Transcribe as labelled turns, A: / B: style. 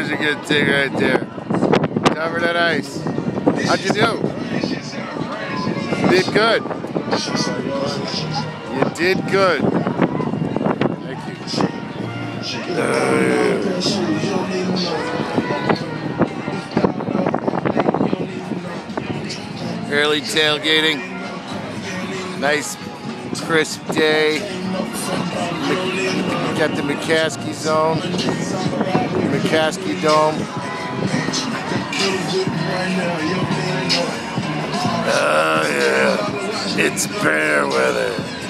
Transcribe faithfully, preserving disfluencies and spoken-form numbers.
A: was a good thing right there. Covered in ice. How'd you do? You did good. You did good. Thank you. Uh, Early tailgating. Nice crisp day. Got the McCaskey zone. McCaskey Dome. Oh yeah. It's bear weather.